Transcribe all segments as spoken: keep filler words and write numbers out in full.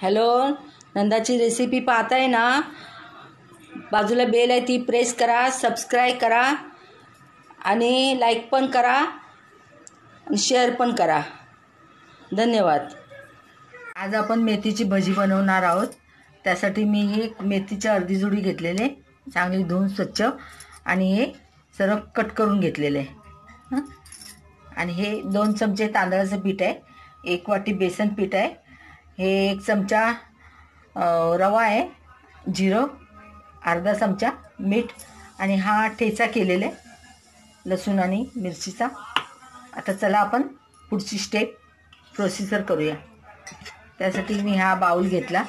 Hello, नंदाची recipe पाहताय ना? बाजूला बेल आहे ती प्रेस करा, सबस्क्राईब करा आणि लाईक पण करा आणि शेअर पण करा. धन्यवाद. आज आपण मेथीची भजी बनवणार आहोत. त्यासाठी मी हे मेथीची अर्धी जुडी घेतलेले, चांगली धुवून स्वच्छ, आणि हे सर्व कट करून घेतलेले. आणि हे दोन चमचे तांदळाचं पीठ आहे, एक वाटी बेसन पीठ आहे, हे एक चमचा रवा आहे, जिरं, अर्धा चमचा मीठ, आणि हा ठेचा केलेला आहे लसूण आणि मिरचीचा. आता चला आपण पुढची स्टेप प्रोसिजर करूया. त्यासाठी मी हा बाउल घेतला,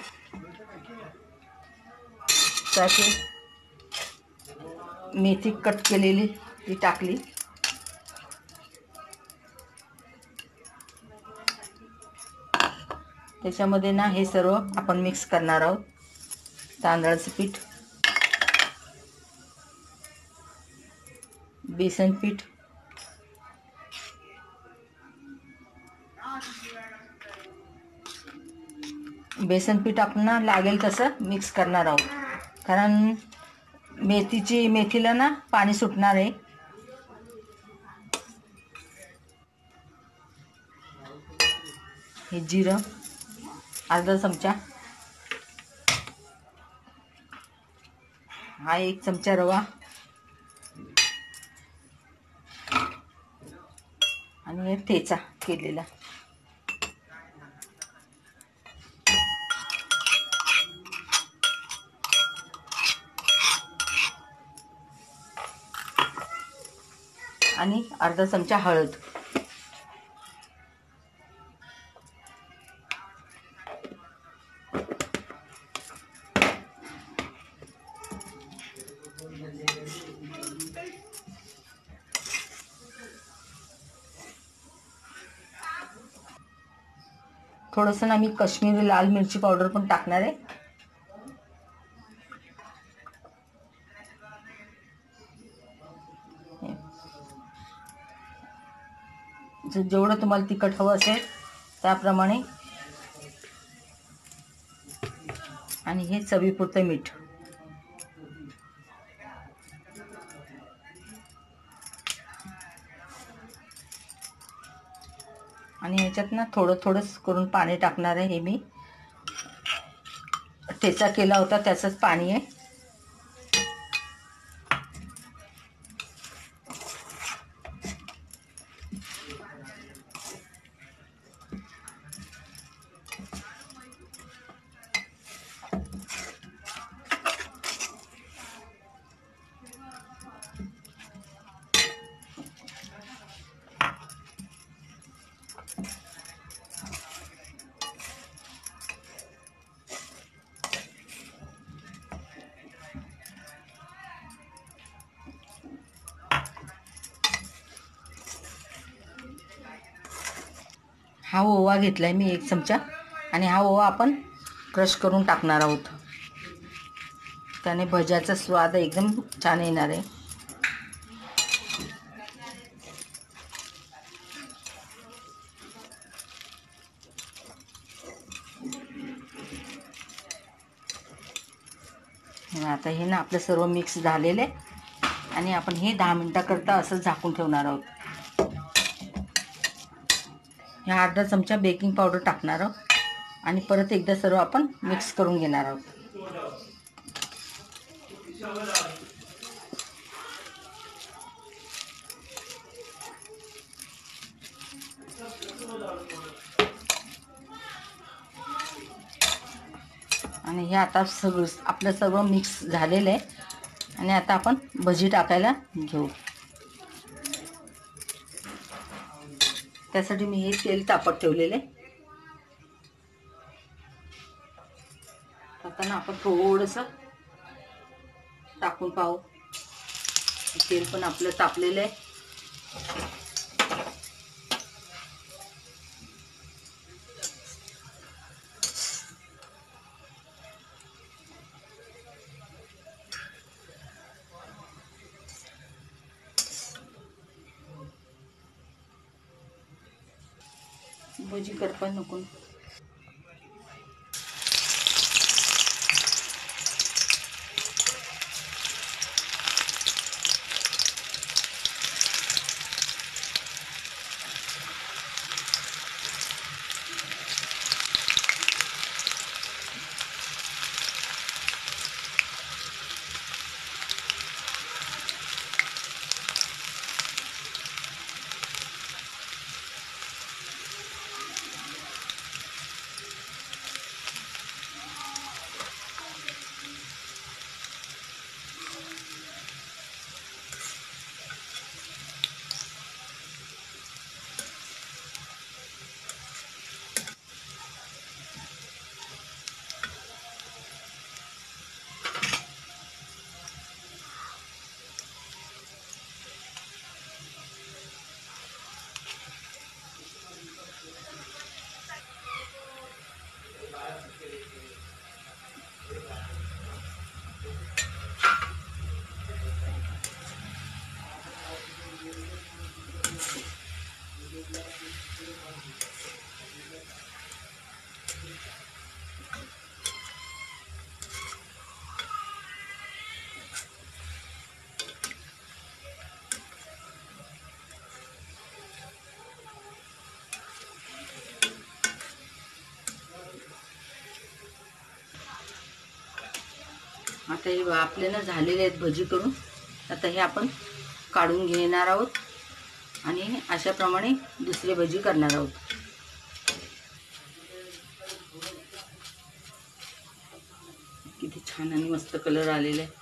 त्यात मेथी कट केलेली ती टाकली, त्याच्यामध्ये ना हे सर्व आपण मिक्स करणार आहोत. तांदळाचं पीठ, बेसन पीठ, बेसन पीठ आपण ना लागेल तसं मिक्स करणार आहोत, कारण मेथीची मेथीला ना पाणी सुटणार आहे. हे जिरं अर्धा चमचा, हा एक चमचा रवा, आणि हे ठेचा केलेला. आणि अर्धा चमचा हळद. थोडंसं ना मी काश्मीरी लाल मिरची पावडर पण टाकणार आहे. जेवढं तुम्हाला तिखट हवं असेल त्याप्रमाणे, आणि हे चवीपुरतं मीठ. आणि ह्याच्यात ना थोडं थोडंच करून पाणी टाकणार आहे. हे मी ठेचा केला होता त्याचंच पाणी आहे. हा ओवा घेतला आहे मी एक चमचा, आणि हा ओवा आपण क्रश करून टाकणार आहोत. त्याने भज्याचा स्वाद एकदम छान येणार आहे. आता हे ना आपलं सर्व मिक्स झालेलं आहे, आणि आपण हे दहा मिनिटाकरता असं झाकून ठेवणार आहोत. ह्या अर्धा चमचा बेकिंग पावडर टाकणार आहोत, आणि परत एकदा सर्व आपण मिक्स करून घेणार आहोत. आणि हे आता सगळं आपलं सर्व मिक्स झालेलं आहे, आणि आता आपण भजी टाकायला घेऊ. त्यासाठी मी हे तेल तापत ठेवलेले. आता ना आपण थोडंसं टाकून पाहू. तेल पण आपलं तापलेलं आहे. भजी करपा नको. आता हे आपले ना झालेले आहेत भजी करून. आता हे आपण काढून घेणार आहोत आणि अशाप्रमाणे दुसरे भजी करणार आहोत. किती छान आणि मस्त कलर आलेला आहे.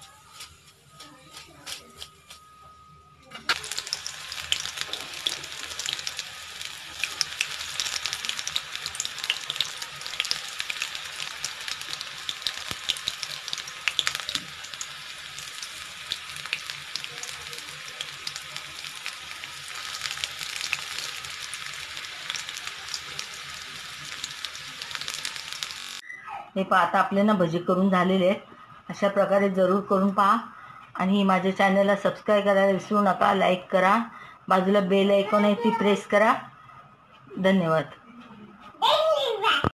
हे पहा आता आपले ना भजी करून झालेले आहेत. अशा प्रकारे जरूर करून पहा आणि माझ्या चॅनलला सबस्क्राईब करायला विसरू नका. लाईक करा, बाजूला बेल आयकॉन आहे ती प्रेस करा. धन्यवाद.